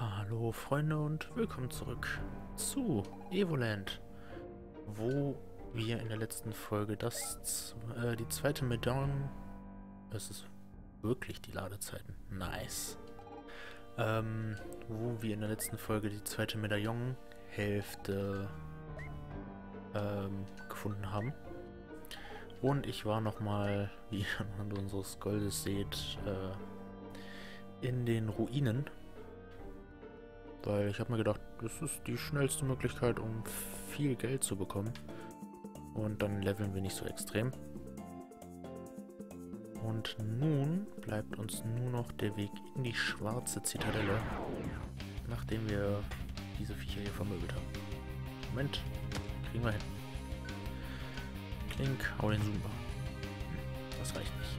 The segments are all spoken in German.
Hallo Freunde und willkommen zurück zu Evoland, wo wir in der letzten Folge die zweite Medaillon, es ist wirklich die Ladezeiten, nice, wo wir in der letzten Folge die zweite Medaillon-Hälfte gefunden haben. Und ich war nochmal, wie ihr anhand unseres Goldes seht, in den Ruinen. Weil ich habe mir gedacht, das ist die schnellste Möglichkeit, um viel Geld zu bekommen. Und dann leveln wir nicht so extrem. Und nun bleibt uns nur noch der Weg in die schwarze Zitadelle, nachdem wir diese Viecher hier vermöbelt haben. Moment, kriegen wir hin. Klink, hau den Zumba. Das reicht nicht.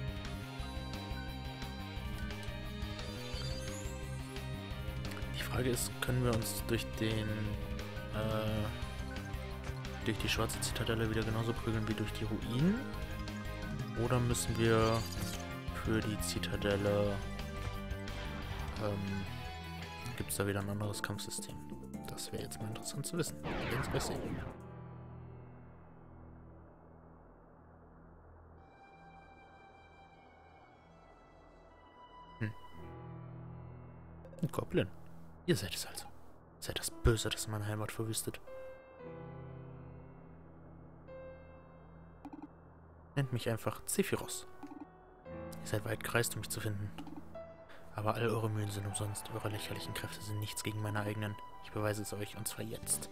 Die Frage ist, können wir uns durch die schwarze Zitadelle wieder genauso prügeln wie durch die Ruinen? Oder müssen wir für die Zitadelle, gibt es da wieder ein anderes Kampfsystem? Das wäre jetzt mal interessant zu wissen. Wir werden es gleich sehen. Ein Goblin. Ihr seid es also. Seid das Böse, das meine Heimat verwüstet. Nennt mich einfach Zephyros. Ihr seid weit gereist, um mich zu finden. Aber all eure Mühen sind umsonst. Eure lächerlichen Kräfte sind nichts gegen meine eigenen. Ich beweise es euch, und zwar jetzt.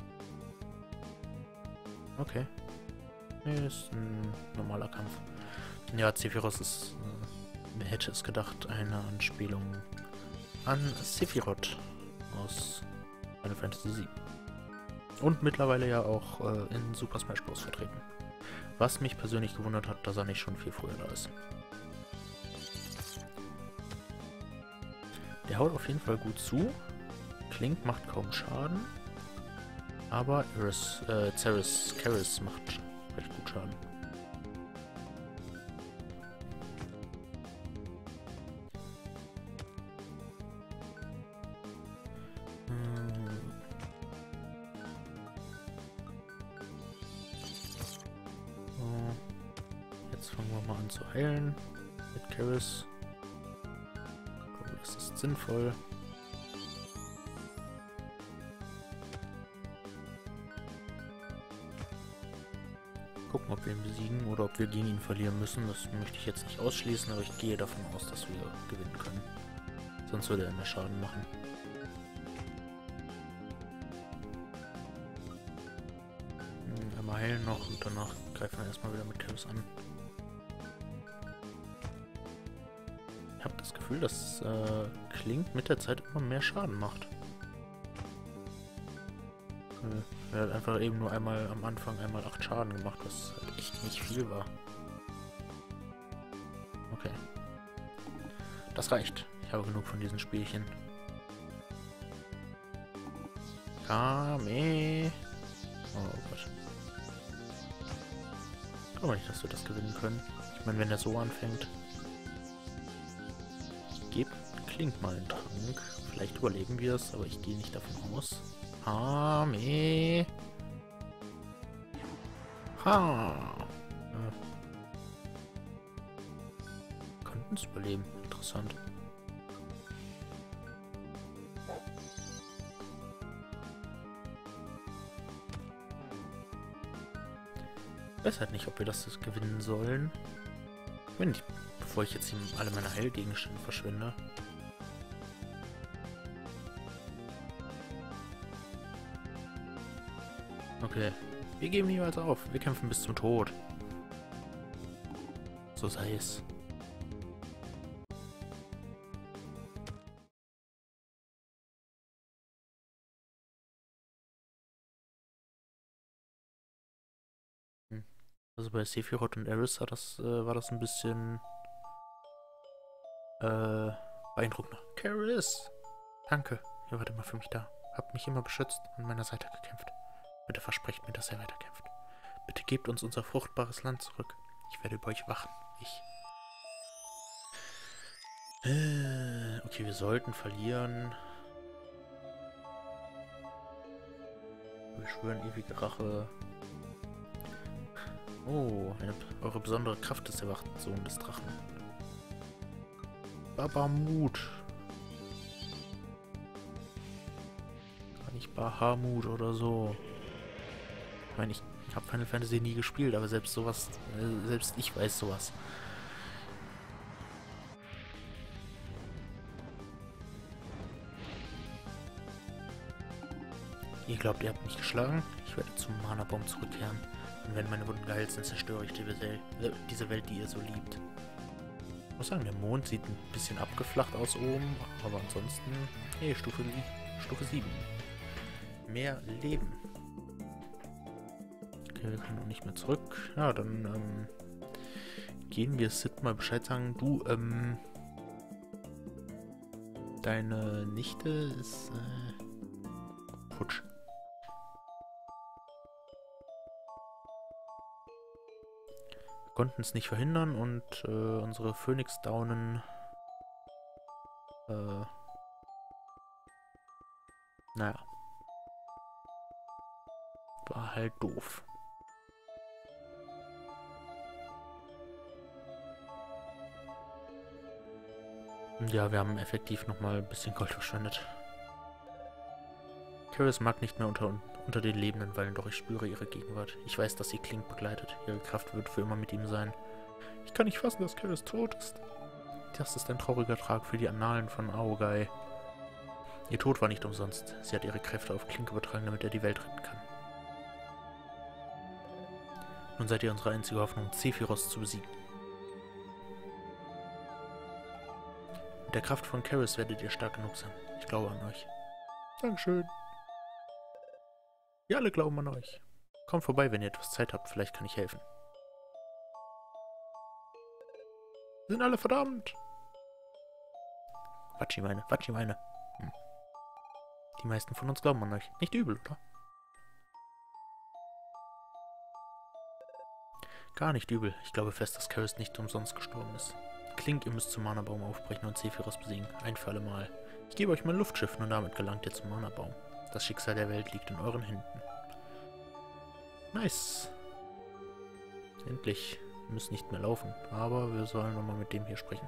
Okay. Nee, ist ein normaler Kampf. Ja, Zephyros ist, wer hätte es gedacht, eine Anspielung an Sephiroth aus Final Fantasy VII. Und mittlerweile ja auch in Super Smash Bros. Vertreten. Was mich persönlich gewundert hat, dass er nicht schon viel früher da ist. Der haut auf jeden Fall gut zu. Klink macht kaum Schaden. Aber Kaeris macht recht gut Schaden. Jetzt fangen wir mal an zu heilen mit Kaeris. Ich glaube, das ist sinnvoll. Gucken, ob wir ihn besiegen oder ob wir gegen ihn verlieren müssen. Das möchte ich jetzt nicht ausschließen, aber ich gehe davon aus, dass wir gewinnen können. Sonst würde er mehr Schaden machen. Einmal heilen noch und danach greifen wir erstmal wieder mit Kaeris an. Ich habe das Gefühl, dass Klink mit der Zeit immer mehr Schaden macht. Er hat einfach eben nur einmal am Anfang 8 Schaden gemacht, was halt echt nicht viel war. Okay. Das reicht. Ich habe genug von diesen Spielchen. Kame. Oh Gott. Ich glaube nicht, dass wir das gewinnen können. Ich meine, wenn er so anfängt. Gebt Klink mal einen Trank. Vielleicht überleben wir es, aber ich gehe nicht davon aus. Kame. Ha. Konnten es überleben. Interessant. Ich weiß halt nicht, ob wir das gewinnen sollen. Wenn nicht, bevor ich jetzt alle meine Heilgegenstände verschwende. Okay. Wir geben niemals auf. Wir kämpfen bis zum Tod. So sei es. Also bei Sephiroth und Aeris war das ein bisschen beeindruckender. Kaeris! Danke, ihr wart immer für mich da. Habt mich immer beschützt, an meiner Seite gekämpft. Bitte versprecht mir, dass ihr weiterkämpft. Bitte gebt uns unser fruchtbares Land zurück. Ich werde über euch wachen. Okay, wir sollten verlieren. schwören ewige Rache. Oh, eure besondere Kraft ist erwacht, Sohn des Drachen. Bahamut. Gar nicht Bahamut oder so. Ich meine, ich habe Final Fantasy nie gespielt, aber selbst sowas, selbst ich weiß sowas. Ihr glaubt, ihr habt mich geschlagen? Ich werde zum Mana-Baum zurückkehren. Und wenn meine Wunden geheilt sind, zerstöre ich diese Welt, die ihr so liebt. Ich muss sagen, der Mond sieht ein bisschen abgeflacht aus oben, aber ansonsten, hey, Stufe 7. Mehr Leben. Okay, wir können noch nicht mehr zurück. Ja, dann gehen wir Sid mal Bescheid sagen. Du, deine Nichte ist futsch. Wir konnten es nicht verhindern und unsere Phönixdaunen naja, war halt doof. Ja, wir haben effektiv nochmal ein bisschen Gold verschwendet. Keris mag nicht mehr unter den Lebenden weilen, doch ich spüre ihre Gegenwart. Ich weiß, dass sie Clink begleitet. Ihre Kraft wird für immer mit ihm sein. Ich kann nicht fassen, dass Keris tot ist. Das ist ein trauriger Tag für die Annalen von Aogai. Ihr Tod war nicht umsonst. Sie hat ihre Kräfte auf Clink übertragen, damit er die Welt retten kann. Nun seid ihr unsere einzige Hoffnung, Sephiroth zu besiegen. Mit der Kraft von Keris werdet ihr stark genug sein. Ich glaube an euch. Dankeschön. Wir alle glauben an euch. Kommt vorbei, wenn ihr etwas Zeit habt. Vielleicht kann ich helfen. Wir sind alle verdammt. Watschi meine. Die meisten von uns glauben an euch. Nicht übel, oder? Gar nicht übel. Ich glaube fest, dass Keris nicht umsonst gestorben ist. Clink, ihr müsst zum Mana-Baum aufbrechen und Sephiroth besiegen. Ein für alle Mal. Ich gebe euch mein Luftschiff, nur damit gelangt ihr zum Mana-Baum. Das Schicksal der Welt liegt in euren Händen. Nice. Endlich. Wir müssen nicht mehr laufen, aber wir sollen nochmal mit dem hier sprechen.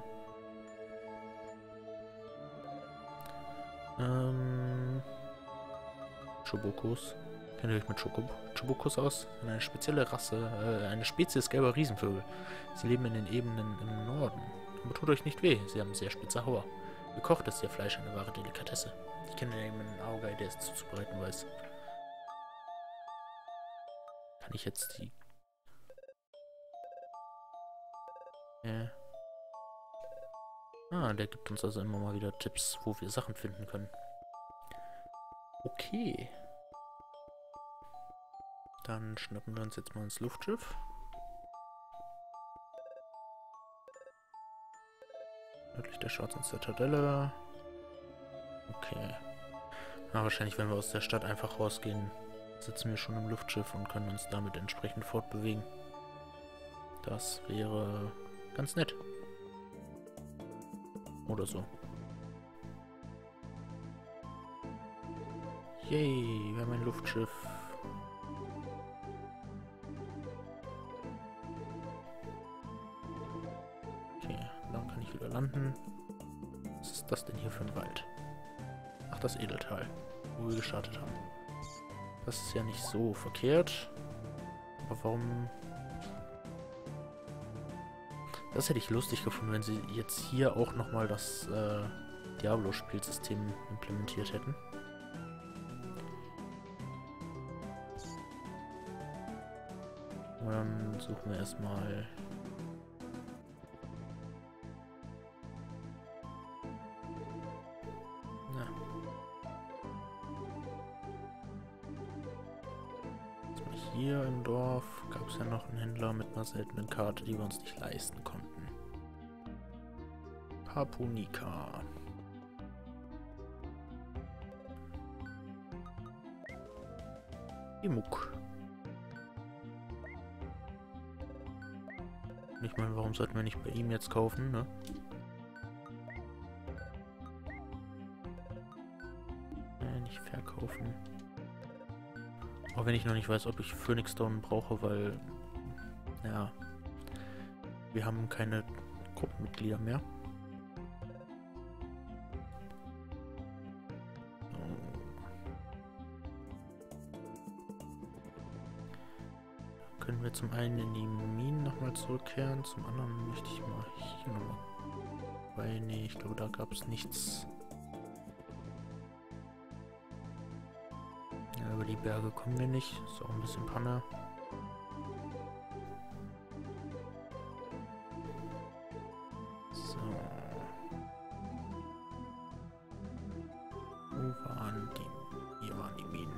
Chobokos. Kennt ihr euch mit Chobokos aus? Eine spezielle Rasse, eine Spezies gelber Riesenvögel. Sie leben in den Ebenen im Norden. Aber tut euch nicht weh, sie haben sehr spitze Hauer. Gekocht ist ihr Fleisch eine wahre Delikatesse. Ich kenne jemanden Aogai, der es zuzubereiten weiß. Kann ich jetzt die... der gibt uns also immer mal wieder Tipps, wo wir Sachen finden können. Okay. Dann schnappen wir uns jetzt mal ins Luftschiff. Nördlich der schwarzen Zitadelle. Okay. Na, wahrscheinlich, wenn wir aus der Stadt einfach rausgehen, sitzen wir schon im Luftschiff und können uns damit entsprechend fortbewegen. Das wäre ganz nett. Oder so. Yay, wir haben ein Luftschiff. Okay, dann kann ich wieder landen. Was ist das denn hier für ein Wald? Ach, das Edeltal, wo wir gestartet haben. Das ist ja nicht so verkehrt. Aber warum... Das hätte ich lustig gefunden, wenn sie jetzt hier auch nochmal das Diablo-Spielsystem implementiert hätten. Und dann suchen wir erstmal... Na. Hier im Dorf gab es ja noch einen Händler mit einer seltenen Karte, die wir uns nicht leisten konnten. Papunika. Imuk. Ich meine, warum sollten wir nicht bei ihm jetzt kaufen, ne? Nicht verkaufen. Auch wenn ich noch nicht weiß, ob ich Phoenix Stone brauche, weil, ja, wir haben keine Gruppenmitglieder mehr. Können wir zum einen in die Minen nochmal zurückkehren, zum anderen möchte ich mal hier nochmal. Weil, nee, ich glaube, da gab es nichts. Ja, über die Berge kommen wir nicht. Ist auch ein bisschen Panne. So. Wo waren die? Hier waren die Minen.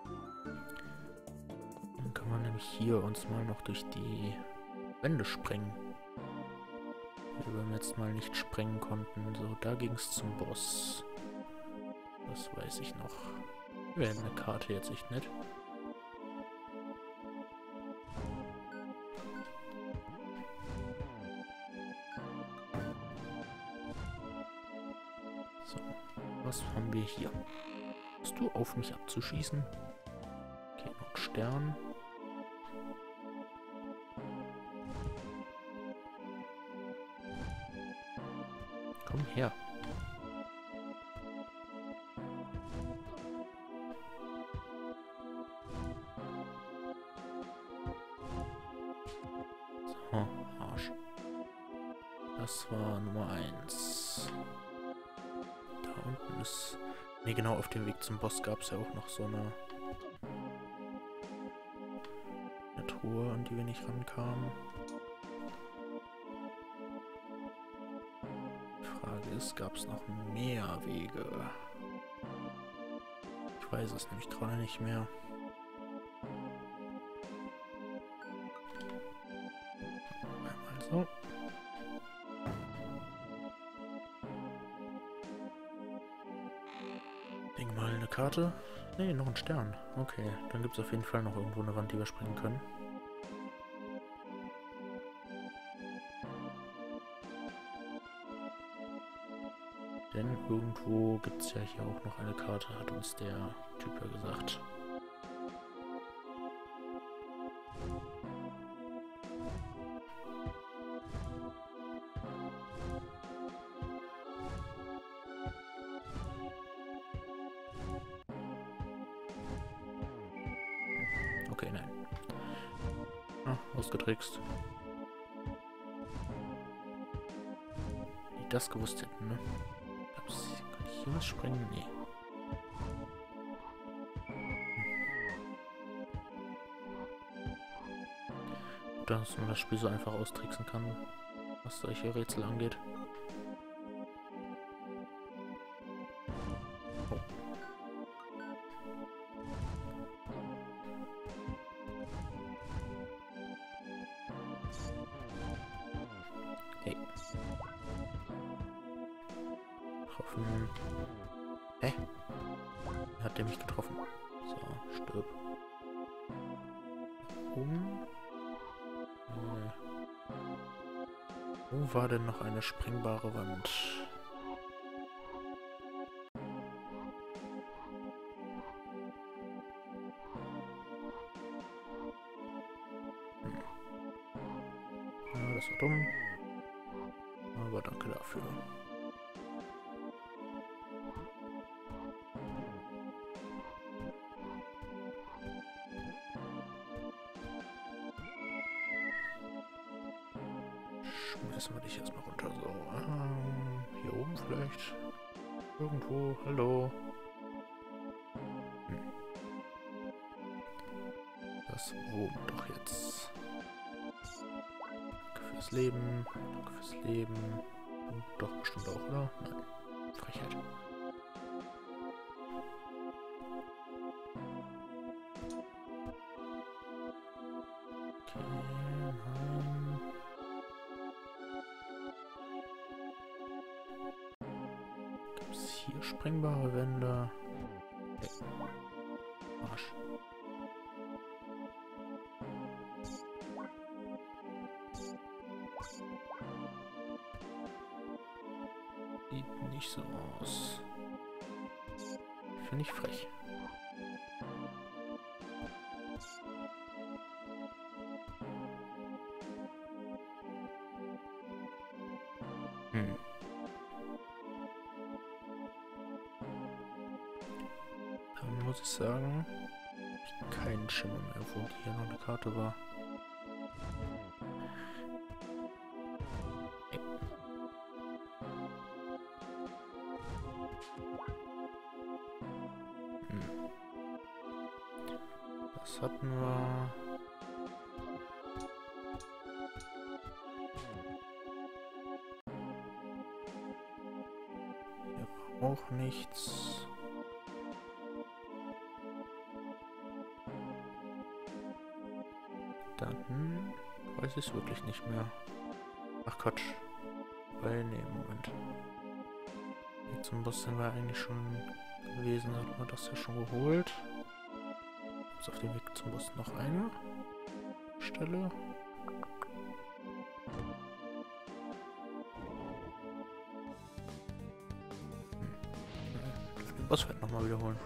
Dann kann man nämlich hier uns mal noch durch die Wände sprengen. Die wir beim letzten Mal nicht sprengen konnten. So, da ging es zum Boss. Das weiß ich noch. Wäre eine Karte jetzt echt nett. So, was haben wir hier? Hast du auf mich abzuschießen? Okay, noch ein Stern. Komm her. So, Arsch. Das war Nummer 1. Da unten ist... Ne, genau auf dem Weg zum Boss gab es ja auch noch so eine Truhe, an die wir nicht rankamen. Die Frage ist, gab es noch mehr Wege? Ich weiß es nämlich gerade nicht mehr. Einmal so. Ding mal eine Karte. Ne, noch ein Stern. Okay, dann gibt es auf jeden Fall noch irgendwo eine Wand, die wir springen können. Denn irgendwo gibt es ja hier auch noch eine Karte, hat uns der Typ ja gesagt. Okay, nein. Ah, ausgetrickst. Die das gewusst hätten, ne? Kann ich hier was sprengen? Nee. Dass man das Spiel so einfach austricksen kann, was solche Rätsel angeht. Oh. Hey. Getroffen. Hä? Hat der mich getroffen? So, stirb. Wo war denn noch eine sprengbare Wand? Ja, das war dumm. Aber danke dafür. Schmeißen wir dich erstmal runter. So, hier oben vielleicht. Irgendwo. Hallo. Das oben doch jetzt. Danke fürs Leben. Danke fürs Leben. Und doch bestimmt auch, oder? Nein. Frechheit. Okay, nein. Gibt es hier sprengbare Wände? Hey. Arsch. Sieht nicht so aus. Finde ich frech. muss ich sagen, ich habe keinen Schimmer mehr, wo hier noch eine Karte war. Nee. Das hatten wir. Hier war auch nichts. Dann weiß ich es wirklich nicht mehr. Ach Quatsch. Weil, nee, Moment. Weg zum Boss sind wir eigentlich schon gewesen, da hat man das ja schon geholt. Ist auf dem Weg zum Boss noch eine Stelle. Den Bossfight nochmal wiederholen.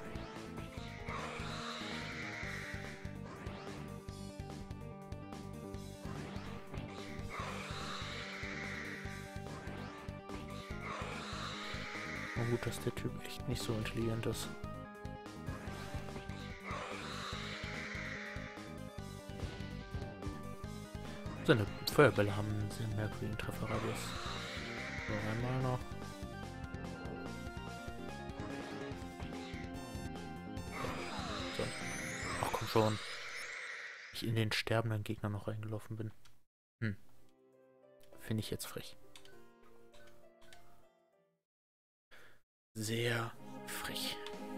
Oh gut, dass der Typ echt nicht so intelligent ist. Seine Feuerbälle haben einen sehr merkwürdigen Trefferradius. So, einmal noch. So. Ach komm schon. Ich in den sterbenden Gegner noch reingelaufen bin. Finde ich jetzt frech. Sehr frech.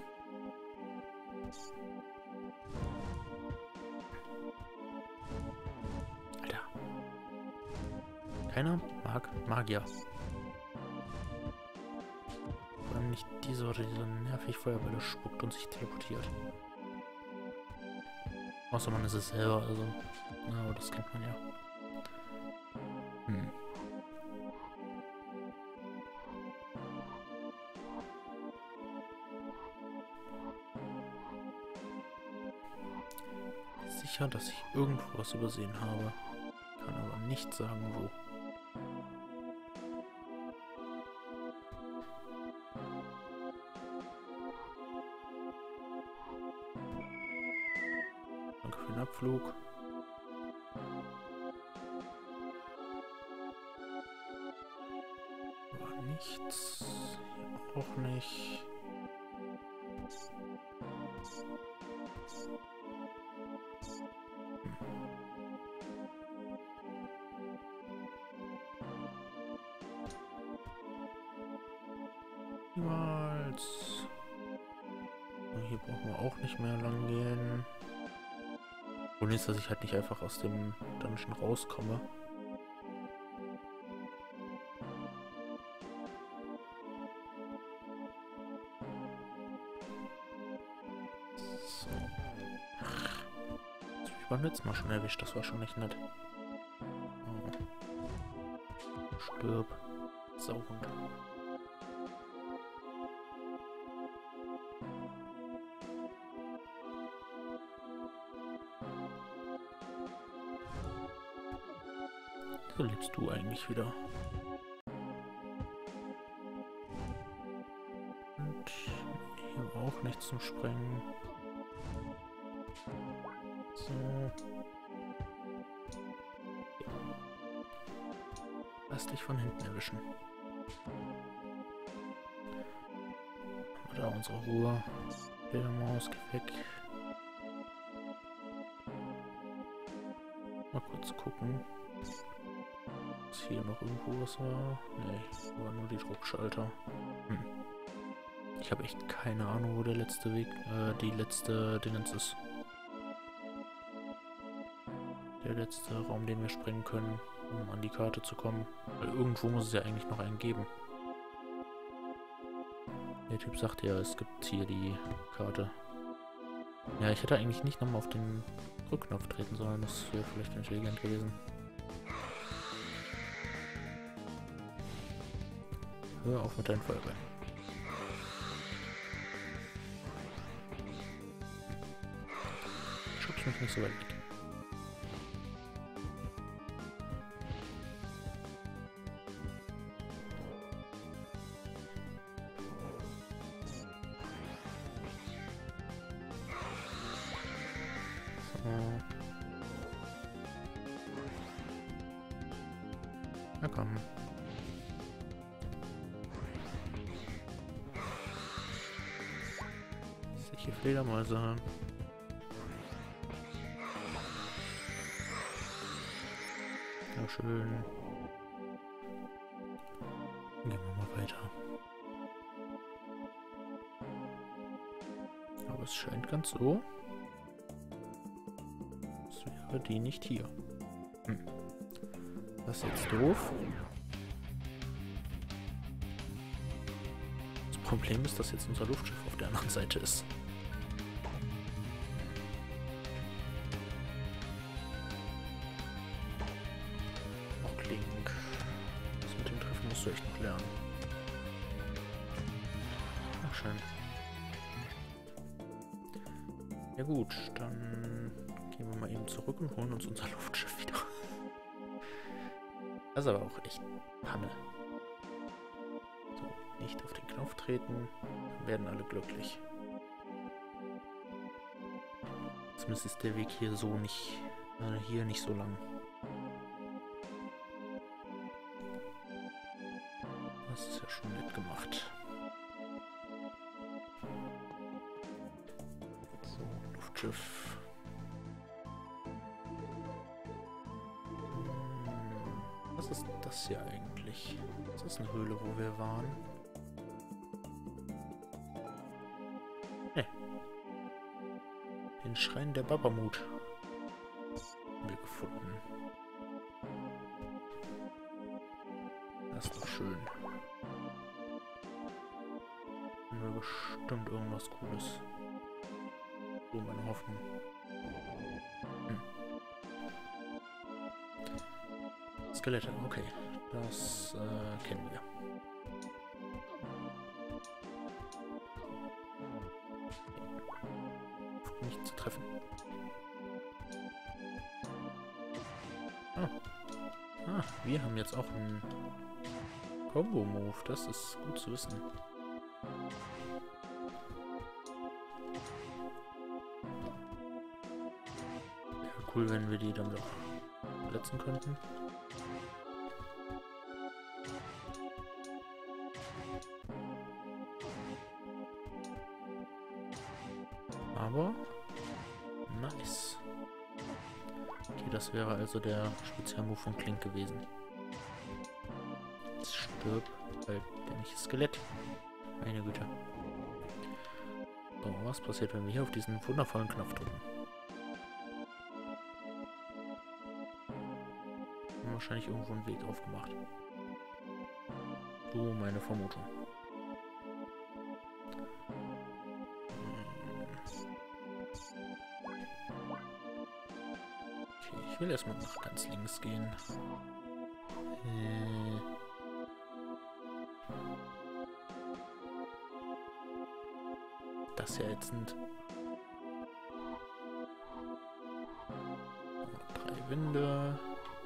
Alter. Keiner mag Magier. Vor allem nicht die Sorte, die so nervig Feuerbälle spuckt und sich teleportiert. Außer man ist es selber, also. Na, aber das kennt man ja. Sicher, dass ich irgendwo was übersehen habe. Kann aber nicht sagen, wo. Danke für den Abflug. War nichts. Hier auch nicht. Niemals. Hier brauchen wir auch nicht mehr lang gehen. Problem ist, dass ich halt nicht einfach aus dem Dungeon rauskomme. So. Das hab ich beim letzten Mal schon erwischt, das war schon nicht nett. Oh. Stirb. Sauhund. So lebst du eigentlich wieder. Und hier auch nichts zum Sprengen. So. Lass dich von hinten erwischen. Da unsere Ruhe. Fledermaus, geh weg. Mal kurz gucken. Ist hier noch irgendwo was war? Nee, war nur die Druckschalter. Ich habe echt keine Ahnung, wo der letzte Weg, die letzte Dingens ist. Der letzte Raum, den wir sprengen können, um an die Karte zu kommen. Weil irgendwo muss es ja eigentlich noch einen geben. Der Typ sagt ja, es gibt hier die Karte. Ja, ich hätte eigentlich nicht nochmal auf den Rückknopf treten sollen. Das wäre vielleicht intelligent gewesen. Hör auf mit deinen Feuerbällen. Schubst mich nicht so weit weg. Oh. Na komm. Solche Fledermäuse. Ja, schön. Gehen wir mal weiter. Aber es scheint ganz so, als wäre die nicht hier. Das ist jetzt doof. Das Problem ist, dass jetzt unser Luftschiff auf der anderen Seite ist. Auch Link. Das mit dem Treffen musst du echt noch lernen. Ach, schön. Ja gut, dann gehen wir mal eben zurück und holen uns unser Luftschiff wieder. Das ist aber auch echt Panne. So, nicht auf den Knopf treten, dann werden alle glücklich. Zumindest ist der Weg hier so nicht, hier nicht so lang. Das ist ja schon nett gemacht. So, Luftschiff. Was ist das hier eigentlich? Das ist eine Höhle, wo wir waren. Ne. Den Schrein der Babamut haben wir gefunden. Das ist doch schön. Haben wir bestimmt irgendwas Cooles. So meine Hoffnung. Skelette, okay. Das kennen wir. Nicht zu treffen. Wir haben jetzt auch einen Combo-Move. Das ist gut zu wissen. Wäre cool, wenn wir die dann doch verletzen könnten. Aber nice. Okay, das wäre also der Spezialmove von Klink gewesen. Jetzt stirbt halt dämliches Skelett. Meine Güte. So, was passiert, wenn wir hier auf diesen wundervollen Knopf drücken? Haben wahrscheinlich irgendwo einen Weg aufgemacht. So meine Vermutung. Ich will erstmal nach ganz links gehen. Das ist ja ätzend. 3 Winde.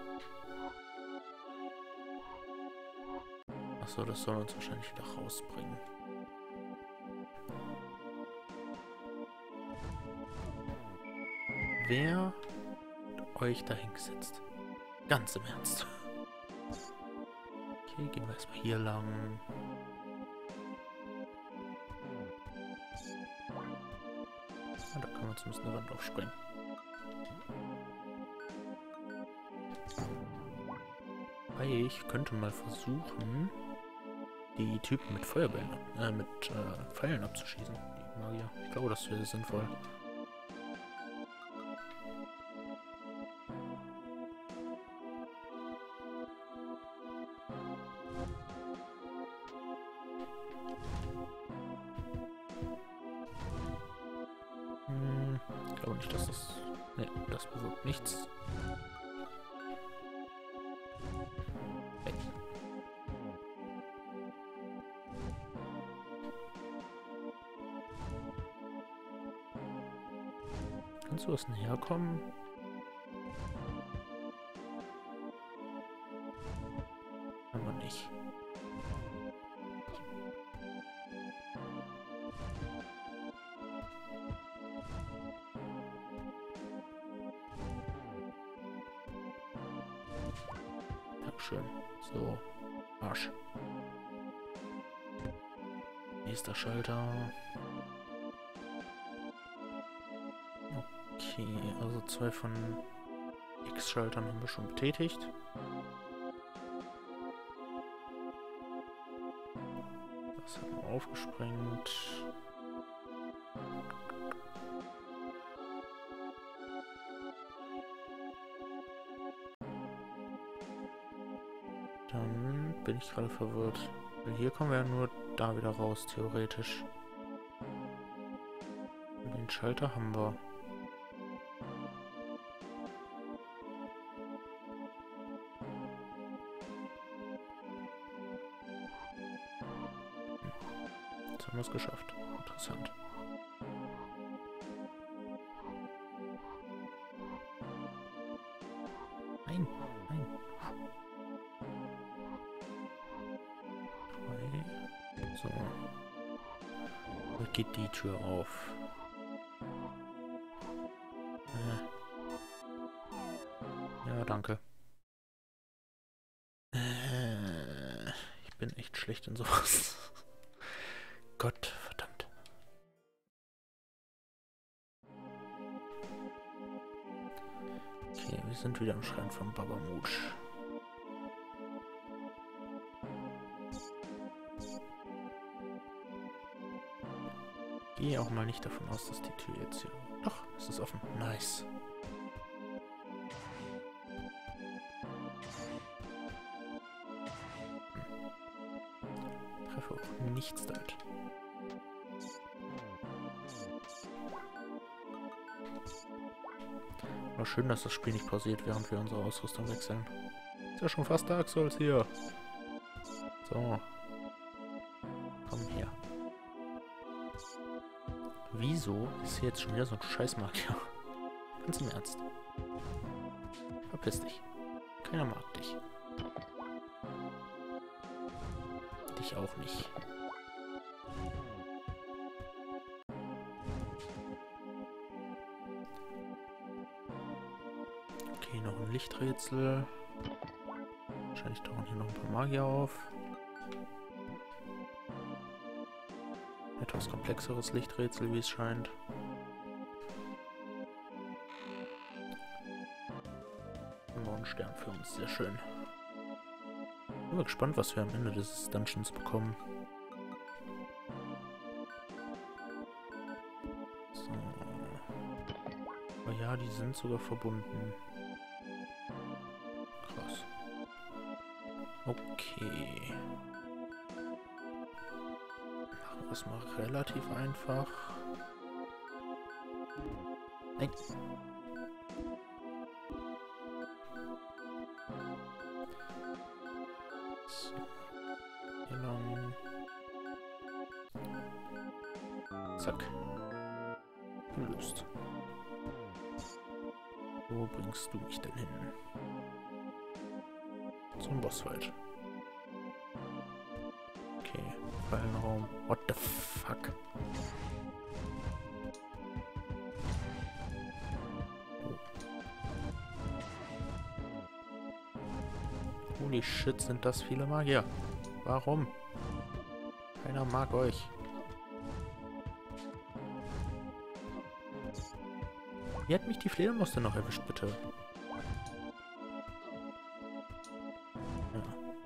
Achso, das soll uns wahrscheinlich wieder rausbringen. Wer euch dahin gesetzt? Ganz im Ernst. Okay, gehen wir erstmal hier lang. Ah, da können wir zumindest eine Wand aufspringen. Ich könnte mal versuchen, die Typen mit Feuerbällen, mit Pfeilen abzuschießen. Die Magier. Ich glaube, das wäre sinnvoll. Ich glaube nicht, dass das... Ne, das bewirkt nichts. Hey. Kannst du was näher kommen? Aber nicht. Schön. So. Arsch. Nächster Schalter. Okay, also 2 von X-Schaltern haben wir schon betätigt. Das haben wir aufgesprengt. Dann bin ich gerade verwirrt. Weil hier kommen wir ja nur da wieder raus, theoretisch. Und den Schalter haben wir. Jetzt haben wir es geschafft. Interessant. Nein, nein. 3. So. Jetzt geht die Tür auf. Ja, danke. Ich bin echt schlecht in sowas. Gott, verdammt. Okay, wir sind wieder im Schrein von Babamoot. Gehe auch mal nicht davon aus, dass die Tür jetzt hier... Doch, es ist offen. Nice. Treffe auch nichts damit. War schön, dass das Spiel nicht pausiert, während wir unsere Ausrüstung wechseln. Ist ja schon fast Dark Souls hier. So. Komm her. Wieso ist hier jetzt schon wieder so ein Scheißmagier? Ganz im Ernst. Verpiss dich. Keiner mag dich. Dich auch nicht. Okay, noch ein Lichträtsel. Wahrscheinlich tauchen hier noch ein paar Magier auf. Etwas komplexeres Lichträtsel, wie es scheint. Noch ein Stern für uns, sehr schön. Bin mal gespannt, was wir am Ende des Dungeons bekommen. So. Aber ja, die sind sogar verbunden. Krass. Okay. Machen wir es mal relativ einfach. Nein. So. Hier lang. Zack. Gelöst. Wo bringst du mich denn hin? Zum Bossfight. Okay, Fallenraum. What the fuck? Oh. Holy shit, sind das viele Magier. Warum? Keiner mag euch. Wie hat mich die Fledermaus denn noch erwischt, bitte? Ja.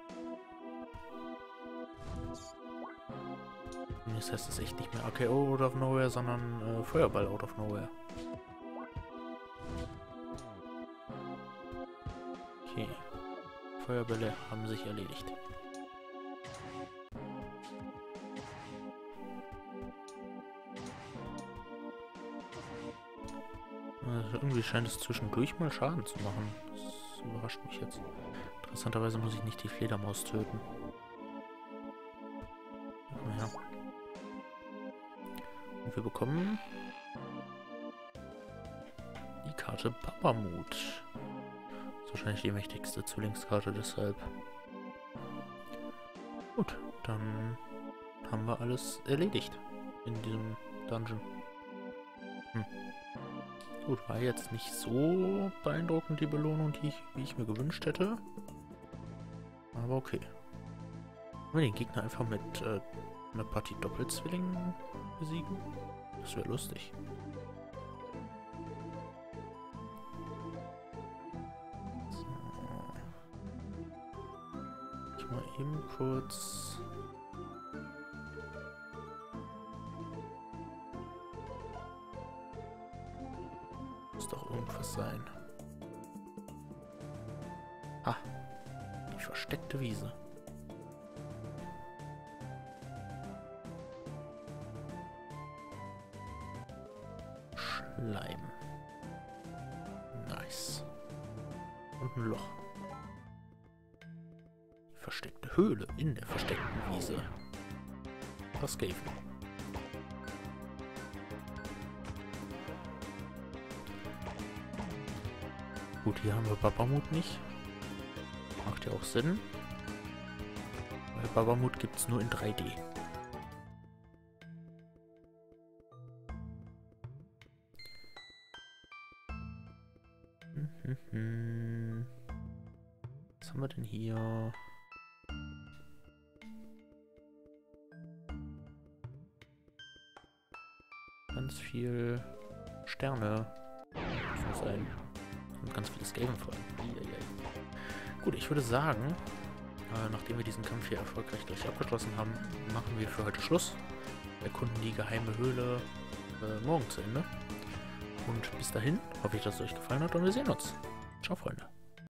Und jetzt heißt es echt nicht mehr AKO out of nowhere, sondern Feuerball out of nowhere. Okay. Feuerbälle haben sich erledigt. Irgendwie scheint es zwischendurch mal Schaden zu machen. Das überrascht mich jetzt. Interessanterweise muss ich nicht die Fledermaus töten. Naja. Und wir bekommen die Karte Babamoot. Das ist wahrscheinlich die mächtigste Zwillingskarte, deshalb. Gut, dann haben wir alles erledigt in diesem Dungeon. Gut, war jetzt nicht so beeindruckend die Belohnung, wie ich mir gewünscht hätte. Aber okay. Wollen wir den Gegner einfach mit einer Partie Doppelzwillingen besiegen? Das wäre lustig. So. Ich mal eben kurz... Muss doch irgendwas sein. Ah, die versteckte Wiese. Schleim. Nice. Und ein Loch. Die versteckte Höhle in der versteckten Wiese. Das Cave. Gut, hier haben wir Babamut nicht. Macht ja auch Sinn. Weil Babamut gibt es nur in 3D. Was haben wir denn hier? Ganz viel Sterne. Das muss sein. Und ganz viele Skaven vor allem. Gut, ich würde sagen, nachdem wir diesen Kampf hier erfolgreich gleich abgeschlossen haben, machen wir für heute Schluss. Wir erkunden die geheime Höhle morgen zu Ende. Und bis dahin hoffe ich, dass es euch gefallen hat und wir sehen uns. Ciao, Freunde.